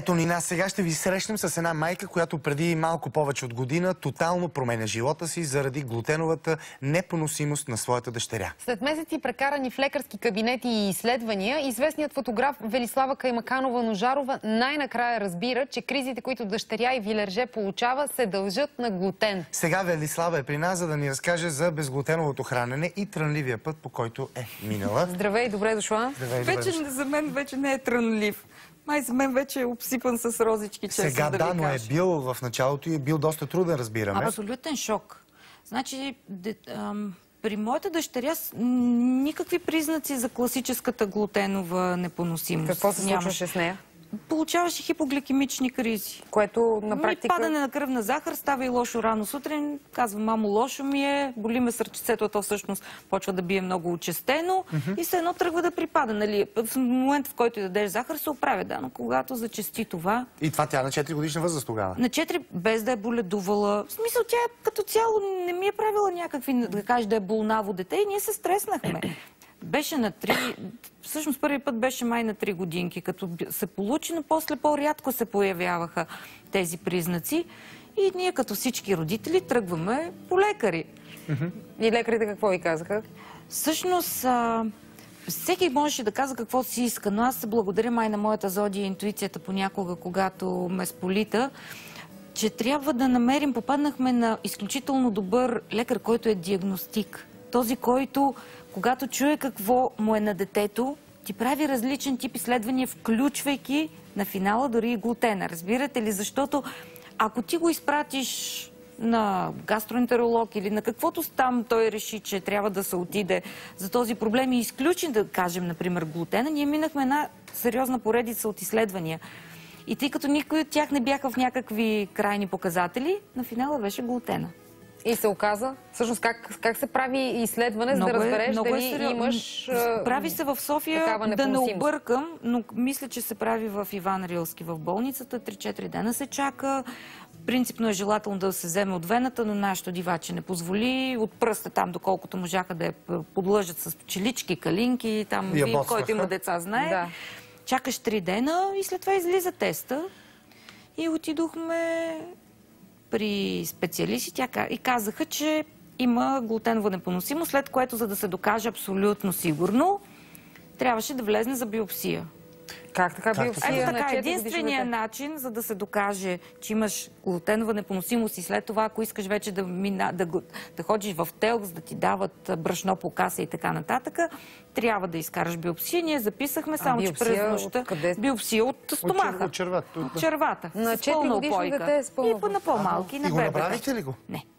Ето Нина, сега ще ви срещнем с една майка, която преди малко повече от година тотално променя живота си заради глутеновата непоносимост на своята дъщеря. След месеци прекарани в лекарски кабинети и изследвания, известният фотограф Велислава Каймаканова-Ножарова най-накрая разбира, че кризите, които дъщеря и Вилерже получава, се дължат на глутен. Сега Велислава е при нас, за да ни разкаже за безглутеновото хранене и трънливия път, по който е минала. Здравей, добре дошла. За мен вече не е трънлив. Май за мен вече е обсипан с розички, честно сега да ви но е кажа. бил в началото и е бил доста труден, разбираме. Абсолютен шок. Значи, при моята дъщеря никакви признаци за класическата глутенова непоносимост. Какво се случваше с нея? Получаваше хипогликемични кризи. Което на практика... Падане на кръвна захар, става и лошо рано сутрин. Казва, мамо, лошо ми е, боли ме сърчицето, а то всъщност почва да бие много учестено и се едно тръгва да припада. Нали? В момента, в който й дадеш захар, се оправя, да, но когато зачести това... И това тя на 4 годишна възраст тогава? На 4, без да е боледувала. В смисъл, тя като цяло не ми е правила някакви, да кажеш, да е болнаво дете и ние се стреснахме. Беше на 3, всъщност първи път беше май на 3 годинки, като се получи, но после по-рядко се появяваха тези признаци. И ние като всички родители тръгваме по лекари. И лекарите какво ви казаха? Всъщност, всеки можеше да казва какво си иска, но аз се благодаря май на моята зодия и интуицията понякога, когато ме сполита, че трябва да намерим, попаднахме на изключително добър лекар, който е диагностик. Този, който, когато чуе какво му е на детето, ти прави различен тип изследвания, включвайки на финала дори и глутена. Разбирате ли? Защото ако ти го изпратиш на гастроентеролог или на каквото там той реши, че трябва да се отиде за този проблем и изключи, да кажем, например, глутена, ние минахме една сериозна поредица от изследвания. И тъй като никой от тях не бяха в някакви крайни показатели, на финала беше глутена. И се оказа, всъщност как се прави изследване, за да разбереш дали имаш прави се в София, да не объркам, но мисля, че се прави в Иван Рилски в болницата. 3-4 дена се чака. Принципно е желателно да се вземе от вената, но нашето диваче не позволи. От пръста там, доколкото можаха да я подлъжат с пчелички, калинки, там, който има деца знае. Да. Чакаш 3 дена и след това излиза теста. И отидохме при специалисти и казаха, че има глутенова непоносимост, след което, за да се докаже абсолютно сигурно, трябваше да влезне за биопсия. Как така биопсия? Така, единственият начин, за да се докаже, че имаш глутенова непоносимост и след това, ако искаш вече да ходиш в телкс, да ти дават брашно по каса и така нататък, трябва да изкараш биопсия. Ние записахме само, че през нощта... Биопсия от стомаха. От червата. От червата. На 4 годишно дете с пълна. И на по-малки, на бебета. И го направихте ли го?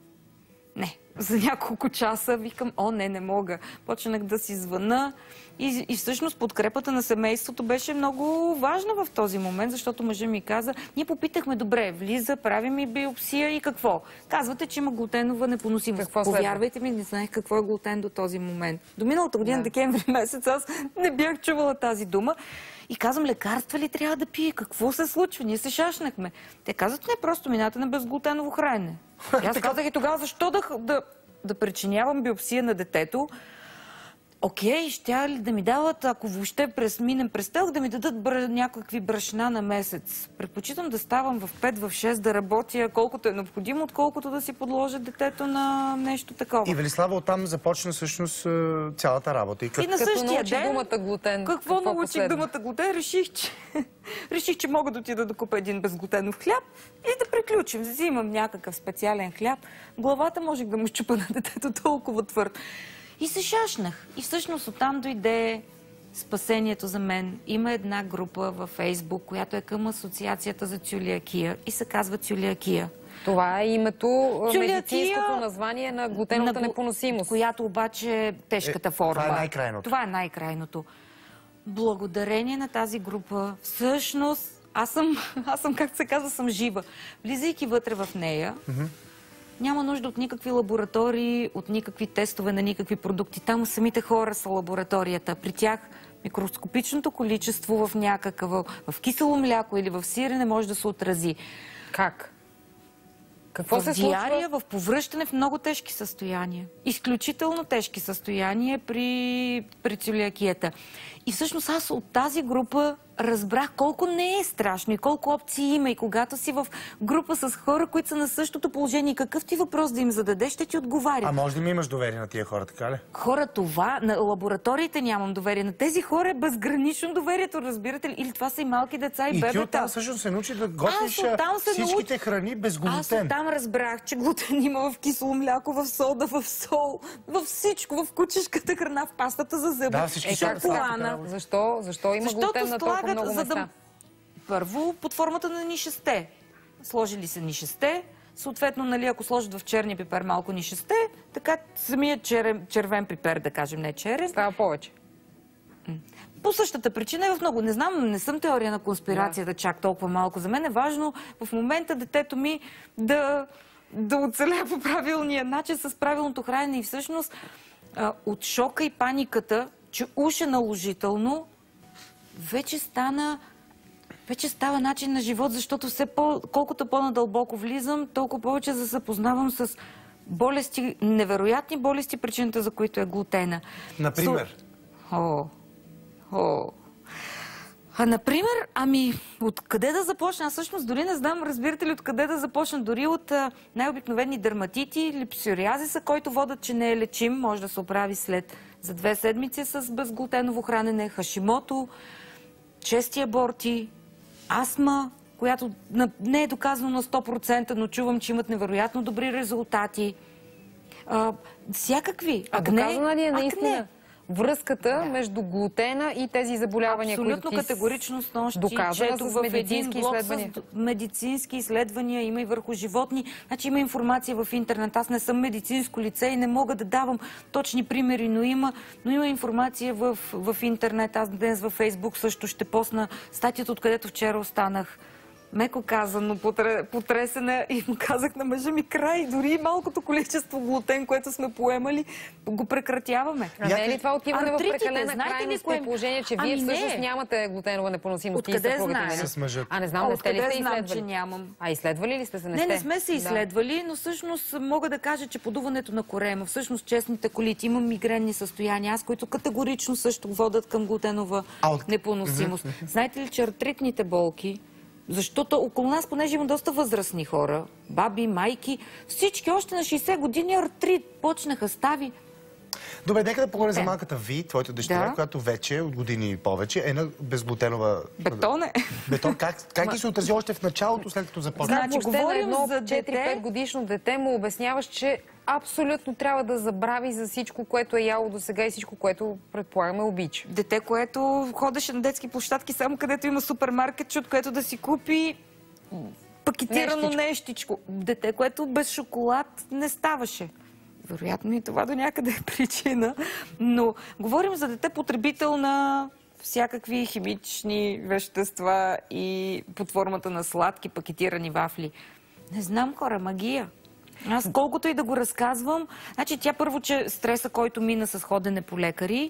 Не. За няколко часа викам, не мога. Почнах да си звъна и всъщност подкрепата на семейството беше много важна в този момент, защото мъжът ми каза, ние попитахме, добре, влиза, правим и биопсия и какво? Казвате, че има глутенова непоносимост. Повярвайте ми, не знаех какво е глутен до този момент. До миналата година, декември месец, аз не бях чувала тази дума. И казвам, лекарства ли трябва да пие? Какво се случва? Ние се шашнахме. Те казват, не, просто минате на безглутеново хранене. И аз казах и тогава, защо да причинявам биопсия на детето? Окей, ще ли да ми дават, ако въобще минем през телк, да ми дадат някакви брашна на месец. Предпочитам да ставам в 5, в 6, да работя колкото е необходимо, отколкото да си подложа детето на нещо такова. И Велислава оттам започна всъщност цялата работа. И на същия ден, думата глутен. Какво научих думата глутен? Реших, че мога да отида да купя един безглутенов хляб и да приключим. Взимам някакъв специален хляб. Главата можех да му щупа на детето толкова твърд. И се шашнах. И всъщност оттам дойде спасението за мен. Има една група във Фейсбук, която е към Асоциацията за целиакия и се казва Целиакия. Това е името, медицинското название на глутеновата непоносимост. Която обаче е тежката форма. Това е най-крайното. Това е най-крайното. Благодарение на тази група, всъщност, аз съм, както се казва, съм жива. Влизайки вътре в нея, няма нужда от никакви лаборатории, от никакви тестове на никакви продукти. Там самите хора са лабораторията. При тях микроскопичното количество в кисело мляко или в сирене може да се отрази. Как? Какво се случва? В диария, в повръщане в много тежки състояния. Изключително тежки състояния при целиакията. И всъщност аз от тази група разбрах колко не е страшно и колко опции има. И когато си в група с хора, които са на същото положение, какъв ти въпрос да им зададеш, ще ти отговаря. А може ли ми имаш доверие на тия хора, така ли? Хора, това, на лабораториите нямам доверие. На тези хора е безгранично доверието, разбирате ли? Или това са и малки деца и бебета. И ти оттам също се научи да готвиш всичките храни без глутен. Аз оттам разбрах, че глутен има в кисело мляко, в сода, в сол, във всичко, в кучешката храна, в пастата за зъби. Да, всички шоколана. Защо има глутен на толкова много места? Първо, под формата на нишесте. Сложили се нишесте, съответно, нали, ако сложат в черния пипер малко нишесте, така самият червен пипер, да кажем, не черен. Става повече. По същата причина е в много. Не знам, не съм теория на конспирацията чак толкова малко. За мен е важно в момента детето ми да оцеля по правилния начин, с правилното хранене. И всъщност от шока и паниката, че уж е наложително, вече става начин на живот, защото колкото по-надълбоко влизам, толкова повече да се запознавам с болести, невероятни болести, причината за които е глутена. Например? Например, откъде да започна? Аз всъщност дори не знам, разбирате ли, откъде да започна. Дори от най-обикновени дерматити или псориазиса, който водят, че не е лечим, може да се оправи за 2 седмици с безглутеново хранене, хашимото, чести аборти, астма, която не е доказано на 100%, но чувам, че имат невероятно добри резултати. Всякакви. Доказана ли е наистина връзката между глутена и тези заболявания, които ти абсолютно категорично с нощи доказана с медицински изследвания? Медицински изследвания има и върху животни. Значи има информация в интернет. Аз не съм медицинско лице и не мога да давам точни примери, но има информация в интернет. Аз днес във Фейсбук също ще посна статията, откъдето вчера останах. Меко казано, потресена, и му казах на мъжа ми: край, дори малкото количество глутен, което сме поемали, го прекратяваме. Не е ли това отиване в прекалена крайност, при положение, че вие всъщност нямате глутенова непоносимост? Откъде знаеш? С мъжът. Не знам, не сте ли се знам, изследвали? Че нямам. Изследвали ли сте се? Не сме се изследвали, но всъщност мога да кажа, че подуването на корема, всъщност честните колити, имам мигренни състояния, аз, които категорично също водят към глутенова непоносимост. Знаете ли, че артритните болки, защото около нас, понеже има доста възрастни хора, баби, майки, всички още на 60 години артрит почнаха, стави. Добре, нека да поговорим за малката Ви, твоята дъщеря, която вече от години и повече е на безглутенова... Бетон е. Бетон. Как ти се отрази още в началото, след като започна? Значи, говорим за 4-5 годишно дете, му обясняваш, че абсолютно трябва да забрави за всичко, което е яло до сега и всичко, което предполагаме обича. Дете, което ходеше на детски площадки, само където има супермаркет, от което да си купи пакетирано нещичко. Дете, което без шоколад не ставаше. Вероятно и това до някъде е причина. Но говорим за дете потребител на всякакви химични вещества и под формата на сладки пакетирани вафли. Не знам, хора, магия. Аз колкото и да го разказвам, значи тя първо, че стреса, който мина с ходене по лекари,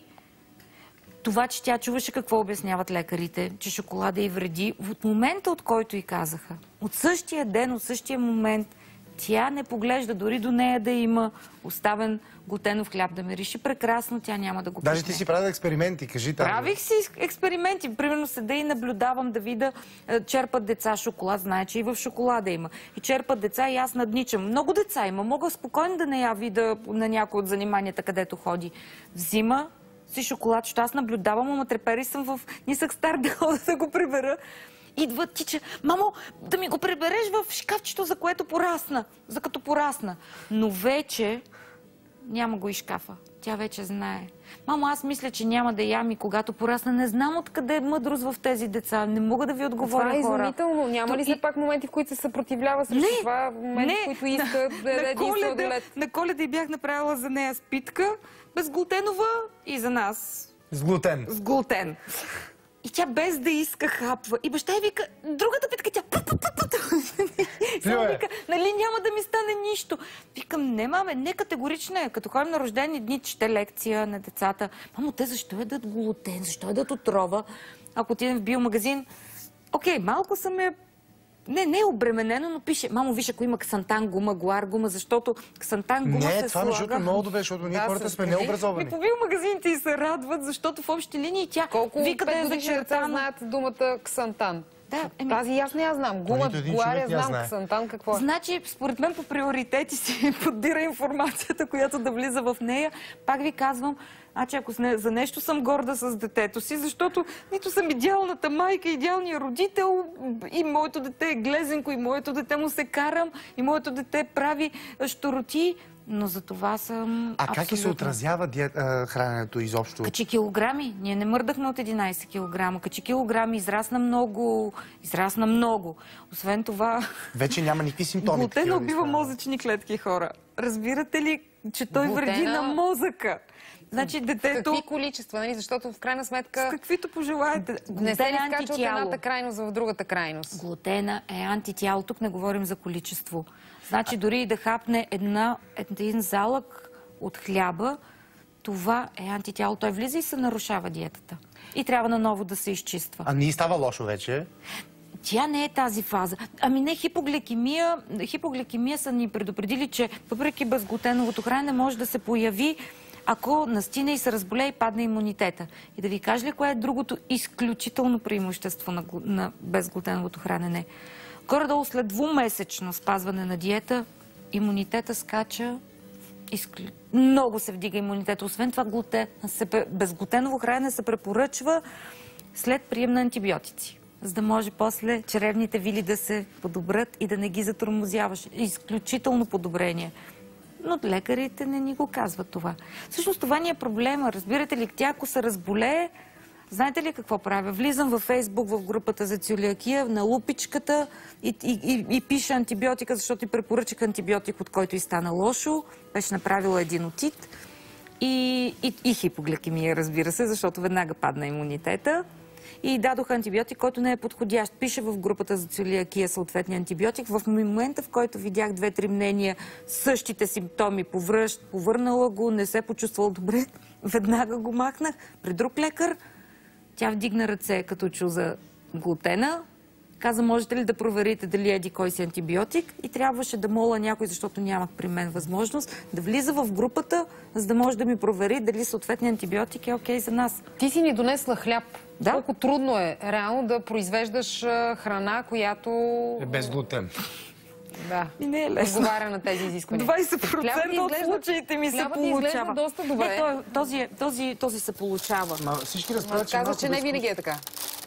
това, че тя чуваше какво обясняват лекарите, че шоколада й вреди, от момента, от който й казаха, от същия ден, от същия момент, тя не поглежда дори до нея да има оставен глутенов хляб, да ме реши прекрасно, тя няма да го пусне. Даже ти си правил експерименти, кажи там. Правих си експерименти. Примерно седа и наблюдавам да видя, черпат деца шоколад, знае, че и в шоколада има. И черпат деца и аз надничам. Много деца има. Мога спокойно да не я видя на някои от заниманията, където ходи. Взима си шоколад, защото аз наблюдавам, ама трепери съм в нисък стар да го прибера. Идва тича: мамо, да ми го прибереш в шкафчето, за което порасна. За като порасна. Но вече няма го и шкафа. Тя вече знае. Мамо, аз мисля, че няма да ям и когато порасна. Не знам откъде е мъдрост в тези деца. Не мога да ви отговоря, хора. Това е изумително. Няма ли се пак моменти, в които се съпротивлява срещу това? Моменти, в които иска да яде един сладолед? На Коледа и бях направила за нея спитка, безглутенова, и за нас. С глутен. С глутен. И тя без да иска хапва. И баща й вика: другата питка, тя само вика: нали няма да ми стане нищо. Викам: не, маме, не, категорично е. Като ходим на рождени дни, чете лекция на децата: мамо, те защо ядат глутен, защо ядат отрова? Ако отидем в биомагазин, окей, малко съм я Не е обременено, но пише, мамо, виж, ако има ксантан гума, гуар гума, защото ксантан гума се Не, това между слага. е много добре, защото ние хората сме необразовани. По биомагазините и се радват, защото в общи линии тя Колко вика да е петгодишни деца зачертано. знаят думата ксантан? Да, Тази аз не я знам. Гума, Нито един гуаря човек не я знам, знае. ксантан какво е? Значи, според мен по приоритети си подбира информацията, която да влиза в нея. Пак ви казвам, ако за нещо съм горда с детето си, защото нито съм идеалната майка, идеалният родител, и моето дете е глезенко, и моето дете му се карам, и моето дете прави щороти, но за това съм Как и се отразява храненето изобщо? Качи килограми. Ние не мърдахме от 11 килограма. Качи килограми, израсна много. Освен това... Вече няма никакви симптоми. Глутена убива мозъчни клетки, хора. Разбирате ли, че той вреди на мозъка? Значи детето... Какви количества, нали? Защото в крайна сметка... С каквито пожелаете. Не се ли скача от едната крайност в другата крайност? Глутена е антитяло. Тук не говорим за количество. Значи дори и да хапне един залък от хляба, това е антитяло. Той влиза и се нарушава диетата. И трябва наново да се изчиства. А не става лошо вече? Тя не е тази фаза. Ами не, хипогликемия. Хипогликемия са ни предупредили, че въпреки безглутеновото хранене може да се появи, ако настине и се разболее и падне имунитета. И да ви кажа ли кое е другото изключително преимущество на безглутеновото хранене? Горе-долу след двумесечно спазване на диета, имунитета скача, много се вдига имунитета. Освен това, безглутеново хранене се препоръчва след прием на антибиотици, за да може после чревните вили да се подобрят и да не ги затормозяваш. Изключително подобрение. Но лекарите не ни го казват това. Всъщност това ни е проблема. Разбирате ли, тя ако се разболее, знаете ли какво правя? Влизам във Фейсбук, в групата за целиакия, на лупичката и пише антибиотика, защото ти препоръчах антибиотик, от който и стана лошо. Беше направила един отит. И хипогликемия, разбира се, защото веднага падна имунитета. И дадох антибиотик, който не е подходящ. Пише в групата за целиакия съответния антибиотик. В момента, в който видях 2-3 мнения, същите симптоми, повърнала го, не се почувствал добре, веднага го махнах при друг лекар. Тя вдигна ръце, като чу за глутена. Каза, можете ли да проверите дали еди кой си антибиотик? И трябваше да моля някой, защото нямах при мен възможност, да влиза в групата, за да може да ми провери дали съответният антибиотик е окей за нас. Ти си ни донесла хляб. Да? Колко трудно е реално да произвеждаш храна, която... Е без глутен. Да. И не е лесно. Отговаря на тези изисквания. 20% от случаите ми се получава. Изглежда доста добре. Не, този се получава. Всички разправят, Казваш, че не винаги е така.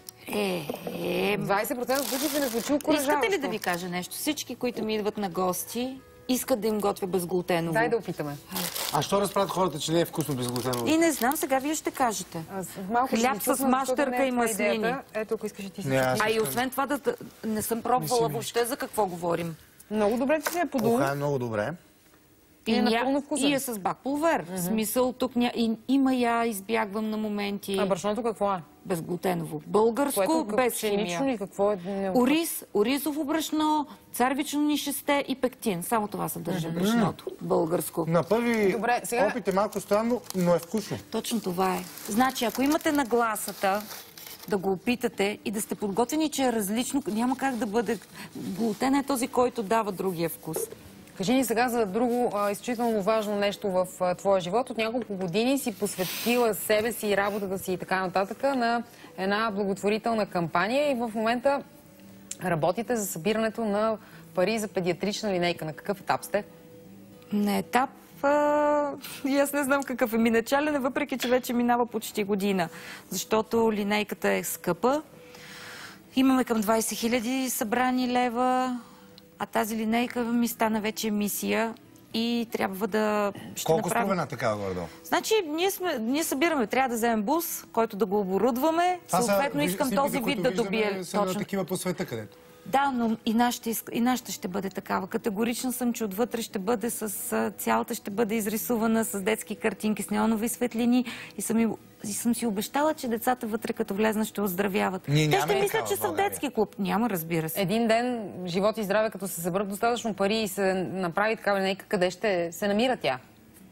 20% от случаите не звучи окуражаващо. Искате ли да ви кажа нещо? Всички, които ми идват на гости, искат да им готвя безглутеново. Дай да опитаме. А що разправят хората, че не е вкусно безглутеново? И не знам, сега вие ще кажете. Хляб с мащърка и маслини. Ето, ако искаш и ти си. И освен това не съм пробвала въобще за какво говорим. Много добре, че се е подул. Е много добре. И е напълно вкусен. И е с бакпулвер. В смисъл, тук има я, избягвам на моменти. А брашното какво е? Безглутеново. Българско, без химия. Ли какво е? Оризово брашно, царвично нишесте и пектин. Само това съдържа брашното. Българско. На първи опит е малко странно, но е вкусно. Точно това е. Значи, ако имате нагласата да го опитате и да сте подготвени, че е различно, няма как да бъде. Глутен е този, който дава другия вкус. Кажи ни сега за друго изключително важно нещо в твоя живот. От няколко години си посветила себе си и работата си и така нататък на една благотворителна кампания и в момента работите за събирането на пари за педиатрична линейка. На какъв етап сте? На етап и аз не знам какъв е ми начален, въпреки че вече минава почти година. Защото линейката е скъпа. Имаме към 20 000 събрани лева. А тази линейка ми стана вече мисия и трябва да... Колко струва на такава гордо? Значи, ние събираме. Трябва да вземем бус, който да го оборудваме. Съответно, искам този вид да добие. Са на такива по света, където. Да, но и нашата ще бъде такава. Категорична съм, че отвътре ще бъде цялата ще бъде изрисувана с детски картинки, с неонови светлини и съм си обещала, че децата вътре като влезнат ще оздравяват. Те ще мислят, че са в детски клуб. Няма, разбира се. Един ден, живот и здраве, като се съберат достатъчно пари и се направи такава линейка, къде ще се намира тя?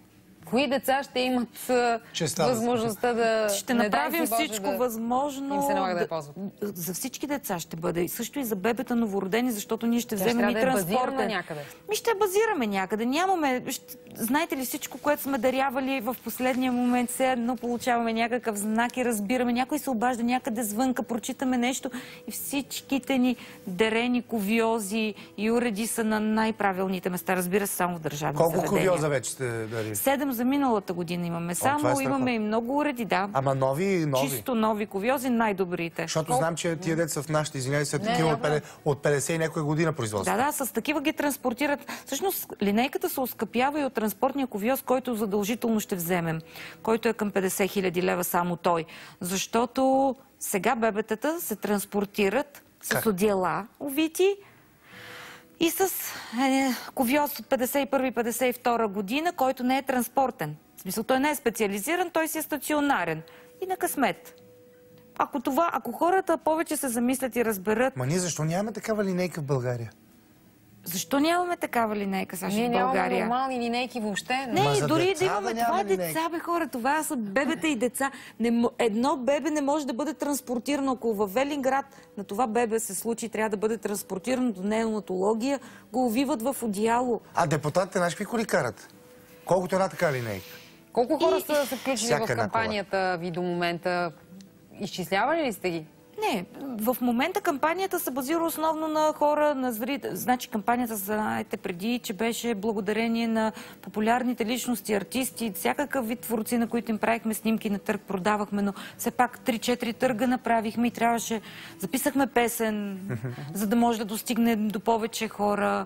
Кои деца ще имат възможността да... Ще направим всичко възможно. Им се налага да я ползват. За всички деца ще бъде. Също и за бебета новородени, защото ние ще вземем и транспорта. Ще базираме някъде. Ще базираме някъде. Нямаме... Знаете ли, всичко, което сме дарявали в последния момент, все едно получаваме някакъв знак и разбираме. Някой се обажда някъде звънка, прочитаме нещо и всичките ни дарени кувьози и уреди са на най-правилните места. Разбира се, само в държавни заведения. Колко кувьоза вече сте дарили? 7 за миналата година имаме. Само имаме и много уреди, да. Ама нови? Чисто нови кувьози, най-добрите. Защото знам, че тия деца в нашите, извиняй, са такива от 50 и някоя година производство. Да, с такива ги транспортират. Всъщност, линейката се оскъпява и от транспортния кувьоз, който задължително ще вземем, който е към 50 000 лева само той. Защото сега бебетата се транспортират с одеяла увити и с кувьоз от 51-52 година, който не е транспортен. В смисъл, той не е специализиран, той си е стационарен. И на късмет. Ако хората повече се замислят и разберат... Ма ние защо нямаме такава линейка в България? Защо нямаме такава линейка, Саша, в България? Ние нямаме нормални линейки въобще. Не, дори да имаме. Това е деца, бе, хора. Това са бебета и деца. Едно бебе не може да бъде транспортирано. Ако във Велинград на това бебе се случи, трябва да бъде транспортирано до неонатология, го увиват в одеяло. А депутатите наши какви коли карат? Колкото една така линейка? Колко хора са се включили в кампанията ви до момента? Изчислявали ли сте ги? Не, в момента кампанията се базира основно на хора, на зрители. Значи кампанията, знаете преди, че беше благодарение на популярните личности, артисти, всякакъв вид творци, на които им правихме снимки, на търг продавахме, но все пак 3-4 търга направихме и трябваше... Записахме песен, за да може да достигне до повече хора.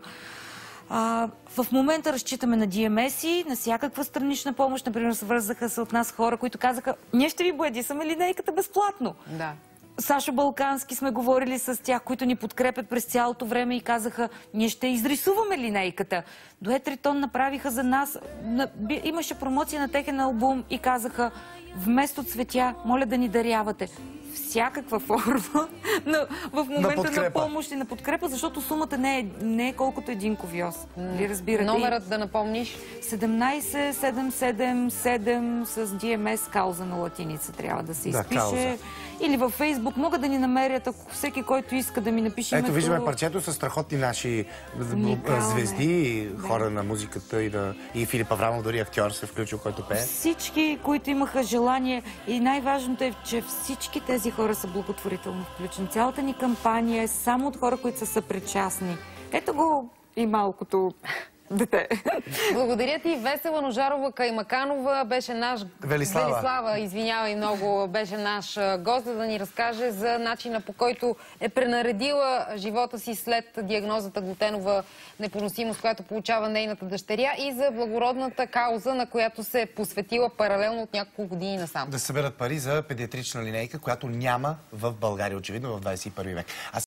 В момента разчитаме на DMS-и, на всякаква странична помощ. Например, свързаха се от нас хора, които казаха: ние ще ви боядисаме линейката безплатно. Да. Сашо Балкански сме говорили с тях, които ни подкрепят през цялото време и казаха: ние ще изрисуваме линейката. До Етритон направиха за нас. Имаше промоция на техен албум и казаха: вместо цветя, моля да ни дарявате. Всякаква форма, но в момента на помощ и на подкрепа, защото сумата не е колкото един кувьоз. Разбирате? Номерът да напомниш? 17777 с DMS кауза на латиница трябва да се изпише. Или във Фейсбук могат да ни намерят, ако всеки, който иска да ми напише името. Ето виждаме парчето с страхотни наши звезди, хора на музиката и Филип Аврамов, дори актьор се включил, който пее. Всички, които имаха желание, и най-важното е, че всички тези хора са благотворително включени. Цялата ни кампания е само от хора, които са съпричастни. Ето го и малкото дете. Благодаря ти. Весела Ножарова Каймаканова беше наш... Велислава, извинявай много, беше наш гост, да ни разкаже за начина, по който е пренаредила живота си след диагнозата глутенова непоносимост, която получава нейната дъщеря, и за благородната кауза, на която се е посветила паралелно от няколко години насам. Да съберат пари за педиатрична линейка, която няма в България, очевидно, в 21 век.